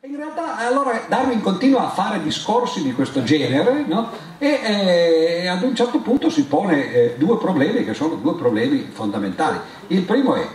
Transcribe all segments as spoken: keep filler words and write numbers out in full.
In realtà allora Darwin continua a fare discorsi di questo genere, no? e, e ad un certo punto si pone eh, due problemi che sono due problemi fondamentali. Il primo è: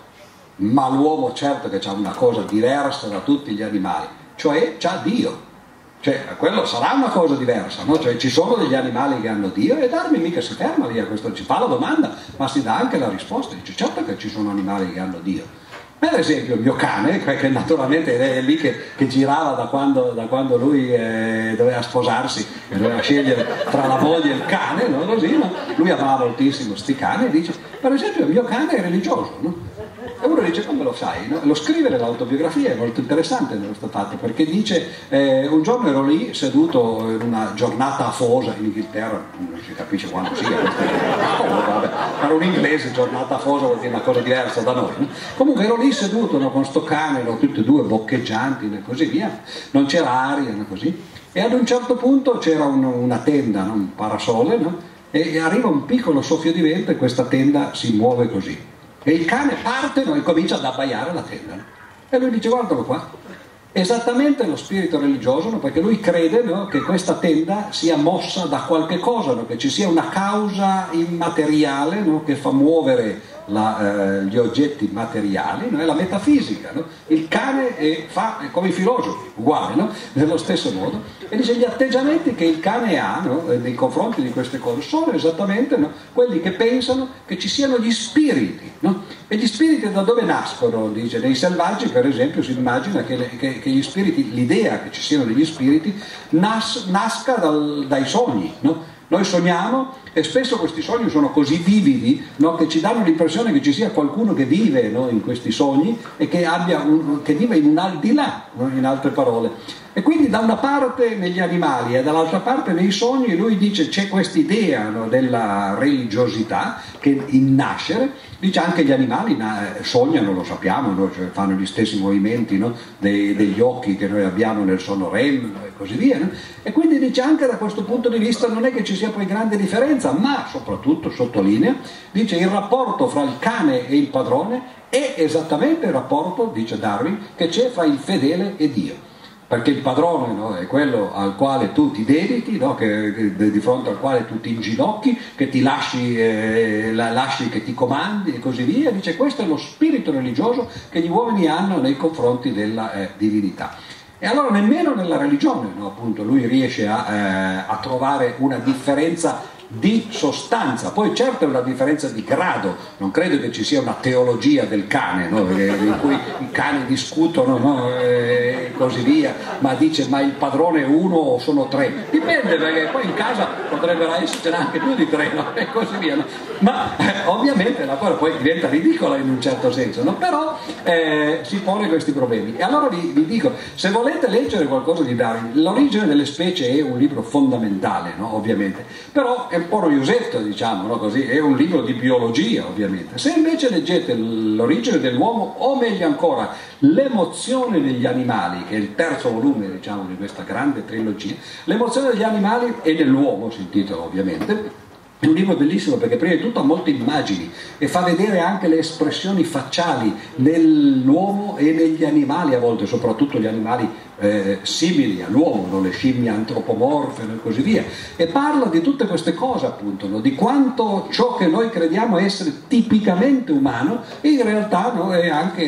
ma l'uomo certo che ha una cosa diversa da tutti gli animali, cioè c'ha Dio, cioè quello sarà una cosa diversa, no? Cioè ci sono degli animali che hanno Dio, e Darwin mica si ferma lì a questo, ci fa la domanda ma si dà anche la risposta, dice certo che ci sono animali che hanno Dio. Per esempio il mio cane, che naturalmente è lì che, che girava da quando, da quando lui eh, doveva sposarsi e doveva scegliere tra la moglie e il cane, no? Così, no? Lui amava moltissimo sti cani, e dice per esempio il mio cane è religioso, no? E uno dice come lo sai? No? Lo scrive nell'autobiografia, è molto interessante questo fatto, perché dice eh, un giorno ero lì seduto in una giornata afosa in Inghilterra, non si capisce quando sia questa giornata, oh, vabbè, per un inglese giornata afosa vuol dire una cosa diversa da noi, no? Comunque ero lì seduto, no, con sto cane, erano tutti e due boccheggianti e così via, non c'era aria, no, così, e ad un certo punto c'era un, una tenda, no, un parasole, no? e, e arriva un piccolo soffio di vento e questa tenda si muove così. E il cane parte, no, e comincia ad abbaiare la tenda. No? E lui dice guardalo qua, esattamente lo spirito religioso, no? Perché lui crede, no, che questa tenda sia mossa da qualche cosa, no? Che ci sia una causa immateriale, no? Che fa muovere la, eh, gli oggetti materiali, no? È la metafisica. No? Il cane è, fa è come i filosofi, uguale, no? Nello stesso modo, e dice gli atteggiamenti che il cane ha, no? Nei confronti di queste cose sono esattamente, no? Quelli che pensano che ci siano gli spiriti, no? E gli spiriti da dove nascono? Dice nei selvaggi per esempio si immagina che, le, che, che gli spiriti, l'idea che ci siano degli spiriti nas, nasca dal, dai sogni, no? Noi sogniamo e spesso questi sogni sono così vividi, no, che ci danno l'impressione che ci sia qualcuno che vive, no, in questi sogni e che, abbia un, che vive in un al di là, no, in altre parole. E quindi da una parte negli animali e dall'altra parte nei sogni lui dice c'è quest'idea, no, della religiosità che in nascere, dice anche gli animali sognano, lo sappiamo, no? Cioè fanno gli stessi movimenti, no? Dei, degli occhi che noi abbiamo nel sonno R E M e così via, no? E quindi dice anche da questo punto di vista non è che ci sia poi grande differenza, ma soprattutto sottolinea, dice il rapporto fra il cane e il padrone è esattamente il rapporto, dice Darwin, che c'è fra il fedele e Dio. Perché il padrone, no, è quello al quale tu ti dedichi, no, che, che, di fronte al quale tu ti inginocchi, che ti lasci, eh, la, lasci che ti comandi e così via. Dice questo è lo spirito religioso che gli uomini hanno nei confronti della eh, divinità. E allora nemmeno nella religione, no, appunto, lui riesce a, eh, a trovare una differenza di sostanza. Poi certo è una differenza di grado, non credo che ci sia una teologia del cane, no? In cui i cani discutono, no? E così via, ma dice ma il padrone è uno o sono tre, dipende, perché poi in casa potrebbero essercene anche più di tre, no? E così via, no? Ma eh, ovviamente la cosa poi diventa ridicola in un certo senso, no? Però eh, si pone questi problemi. E allora vi, vi dico, se volete leggere qualcosa di Darwin, L'origine delle specie è un libro fondamentale, no? Ovviamente, però è un po' noiosetto, diciamo, no? Così, è un libro di biologia ovviamente. Se invece leggete L'origine dell'uomo, o meglio ancora L'emozione degli animali, che è il terzo volume, diciamo, di questa grande trilogia, L'emozione degli animali e dell'uomo si intitola ovviamente. È un libro bellissimo perché prima di tutto ha molte immagini e fa vedere anche le espressioni facciali nell'uomo e negli animali, a volte soprattutto gli animali eh, simili all'uomo, no? Le scimmie antropomorfe e così via, e parla di tutte queste cose appunto, no? Di quanto ciò che noi crediamo essere tipicamente umano in realtà, no? È anche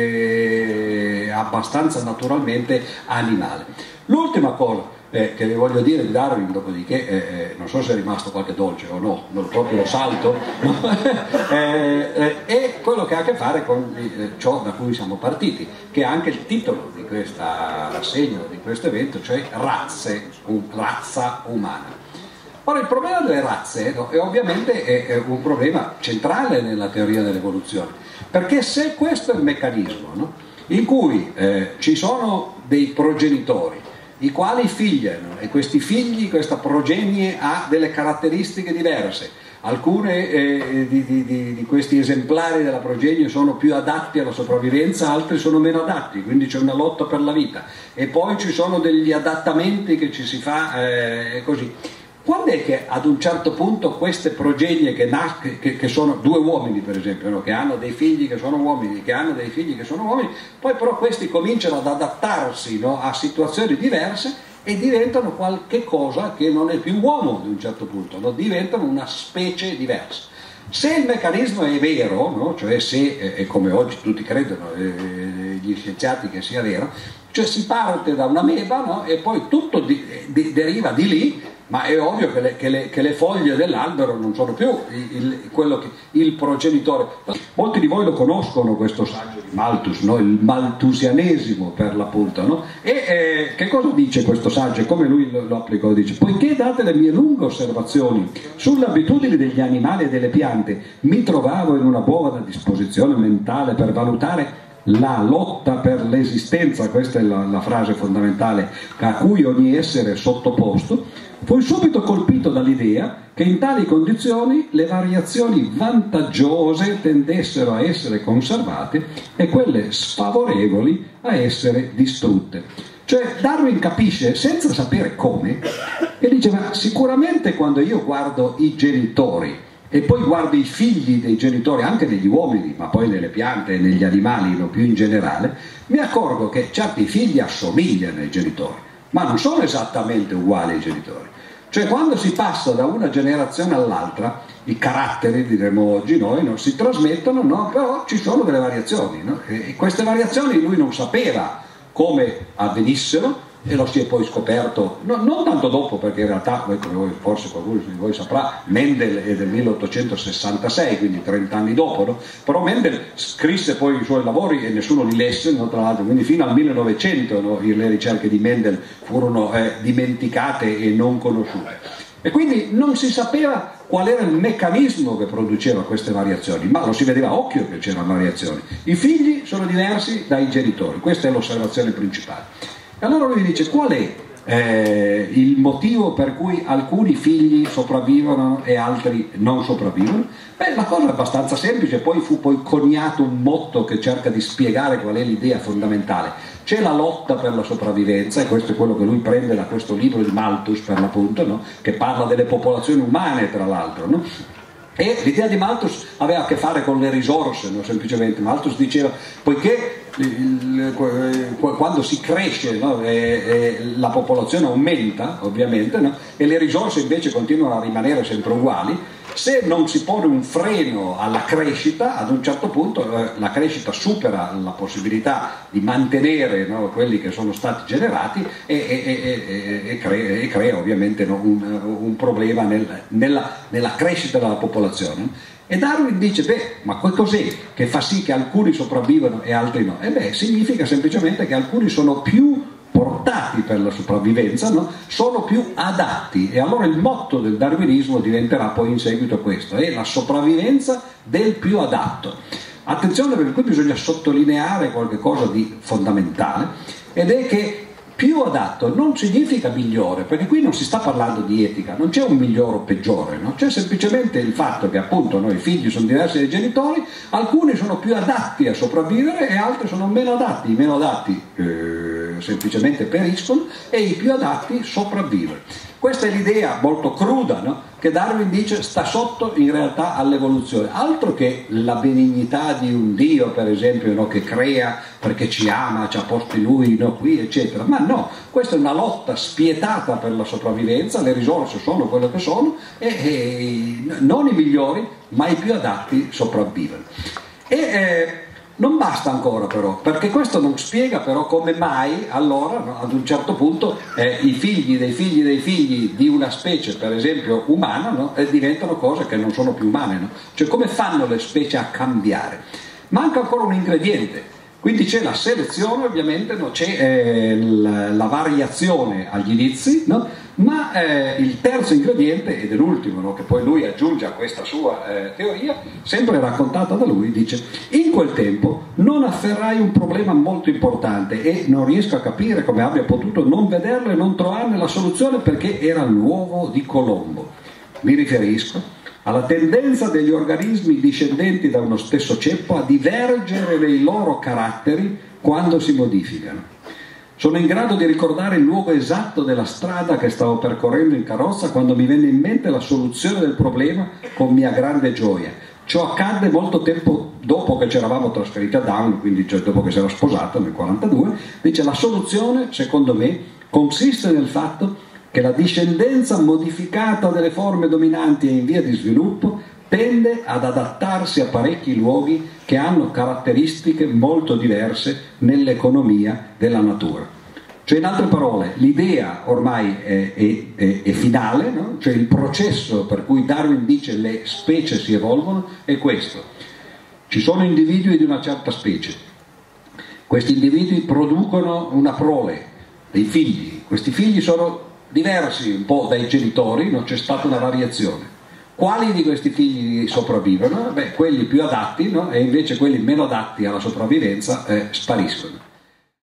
eh, abbastanza naturalmente animale. L'ultima cosa Eh, che vi voglio dire di Darwin, dopodiché eh, eh, non so se è rimasto qualche dolce o no, non proprio lo salto, no? eh, eh, è quello che ha a che fare con eh, ciò da cui siamo partiti, che è anche il titolo di questa rassegna, di questo evento, cioè razze, un, razza umana. Ora il problema delle razze, no, è ovviamente è, è un problema centrale nella teoria dell'evoluzione, perché se questo è il meccanismo, no, in cui eh, ci sono dei progenitori i quali figliano, e questi figli, questa progenie ha delle caratteristiche diverse, alcune eh, di, di, di, di questi esemplari della progenie sono più adatti alla sopravvivenza, altri sono meno adatti, quindi c'è una lotta per la vita, e poi ci sono degli adattamenti che ci si fa eh, così. quando è che ad un certo punto queste progenie che, che, che sono due uomini per esempio, no? Che hanno dei figli che sono uomini, che hanno dei figli che sono uomini, poi però questi cominciano ad adattarsi, no? A situazioni diverse e diventano qualche cosa che non è più uomo ad un certo punto, no? Diventano una specie diversa. Se il meccanismo è vero, no? Cioè se, e come oggi tutti credono, eh, gli scienziati, che sia vero, cioè si parte da una meba, no? E poi tutto di, di, deriva di lì, ma è ovvio che le, che le, che le foglie dell'albero non sono più il, il, quello che, il progenitore. Molti di voi lo conoscono questo saggio di Malthus, no? Il malthusianesimo per l'appunto, no? E eh, che cosa dice questo saggio? Come lui lo, lo applicò? Dice: poiché date le mie lunghe osservazioni sulle abitudini degli animali e delle piante, mi trovavo in una buona disposizione mentale per valutare la lotta per l'esistenza, questa è la, la frase fondamentale a cui ogni essere è sottoposto, fui subito colpito dall'idea che in tali condizioni le variazioni vantaggiose tendessero a essere conservate e quelle sfavorevoli a essere distrutte. Cioè Darwin capisce senza sapere come e dice: ma sicuramente quando io guardo i genitori e poi guardo i figli dei genitori, anche negli uomini, ma poi nelle piante e negli animali, no, più in generale, mi accorgo che certi figli assomigliano ai genitori, ma non sono esattamente uguali ai genitori. Cioè quando si passa da una generazione all'altra, i caratteri, diremmo oggi noi, no, si trasmettono, no, però ci sono delle variazioni, no? E queste variazioni lui non sapeva come avvenissero, e lo si è poi scoperto, no, non tanto dopo, perché in realtà, come voi, forse qualcuno di voi saprà, Mendel è del milleottocentosessantasei, quindi trenta anni dopo, no? Però Mendel scrisse poi i suoi lavori e nessuno li lesse, no, tra l'altro, quindi fino al millenovecento, no, le ricerche di Mendel furono eh, dimenticate e non conosciute. E quindi non si sapeva qual era il meccanismo che produceva queste variazioni, ma lo si vedeva a occhio che c'erano variazioni. I figli sono diversi dai genitori, questa è l'osservazione principale. E allora lui dice: qual è eh, il motivo per cui alcuni figli sopravvivono e altri non sopravvivono? Beh, la cosa è abbastanza semplice, poi fu poi coniato un motto che cerca di spiegare qual è l'idea fondamentale. C'è la lotta per la sopravvivenza, e questo è quello che lui prende da questo libro di Malthus per l'appunto, no? Che parla delle popolazioni umane tra l'altro, no? E l'idea di Malthus aveva a che fare con le risorse, no? Semplicemente Malthus diceva: poiché il, il, quando si cresce, no? e, e la popolazione aumenta ovviamente, no? E le risorse invece continuano a rimanere sempre uguali, se non si pone un freno alla crescita, ad un certo punto eh, la crescita supera la possibilità di mantenere, no, quelli che sono stati generati e, e, e, e, crea, e crea ovviamente, no, un, un problema nel, nella, nella crescita della popolazione. E Darwin dice: beh, ma cos'è che fa sì che alcuni sopravvivano e altri no? E beh, significa semplicemente che alcuni sono più portati per la sopravvivenza, no? Sono più adatti, e allora il motto del darwinismo diventerà poi in seguito questo: è la sopravvivenza del più adatto. Attenzione, perché qui bisogna sottolineare qualche cosa di fondamentale, ed è che più adatto non significa migliore, perché qui non si sta parlando di etica, non c'è un migliore o peggiore, no? C'è semplicemente il fatto che appunto no, i figli sono diversi dai genitori, alcuni sono più adatti a sopravvivere e altri sono meno adatti, i meno adatti eh, semplicemente periscono e i più adatti sopravvivono. Questa è l'idea molto cruda, no? Che Darwin dice sta sotto in realtà all'evoluzione, altro che la benignità di un Dio, per esempio, no? Che crea perché ci ama, ci ha posti lui, no? Qui, eccetera, ma no, questa è una lotta spietata per la sopravvivenza, le risorse sono quelle che sono e, e non i migliori ma i più adatti sopravvivono. E eh, non basta ancora però, perché questo non spiega però come mai allora, no, ad un certo punto eh, i figli dei figli dei figli di una specie, per esempio umana, no, eh, diventano cose che non sono più umane, no? Cioè come fanno le specie a cambiare? Manca ancora un ingrediente, quindi c'è la selezione ovviamente, no? C'è eh, la, la variazione agli inizi, no? Ma eh, il terzo ingrediente, ed è l'ultimo, no, che poi lui aggiunge a questa sua eh, teoria, sempre raccontata da lui, dice: in quel tempo non afferrai un problema molto importante e non riesco a capire come abbia potuto non vederlo e non trovarne la soluzione, perché era l'uovo di Colombo. Mi riferisco alla tendenza degli organismi discendenti da uno stesso ceppo a divergere nei loro caratteri quando si modificano. Sono in grado di ricordare il luogo esatto della strada che stavo percorrendo in carrozza quando mi venne in mente la soluzione del problema con mia grande gioia. Ciò accadde molto tempo dopo che ci eravamo trasferiti a Down, quindi cioè dopo che si era sposato nel quarantadue. Dice: la soluzione, secondo me, consiste nel fatto che la discendenza modificata delle forme dominanti e in via di sviluppo tende ad adattarsi a parecchi luoghi che hanno caratteristiche molto diverse nell'economia della natura. Cioè, in altre parole, l'idea ormai è, è, è, è finale, no? Cioè il processo per cui Darwin dice le specie si evolvono è questo: ci sono individui di una certa specie, questi individui producono una prole, dei figli, questi figli sono diversi un po' dai genitori, non c'è stata una variazione. Quali di questi figli sopravvivono? Beh, quelli più adatti, no? E invece quelli meno adatti alla sopravvivenza eh, spariscono.